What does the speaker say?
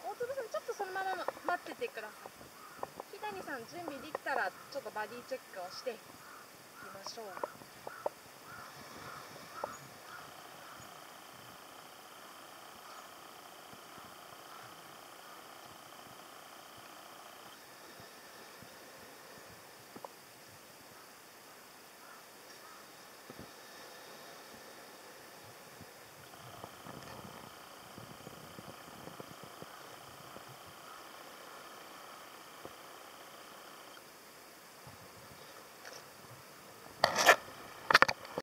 大粒さんちょっとそのまま待っててください。木谷さん準備できたらちょっとバディチェックをしていきましょう。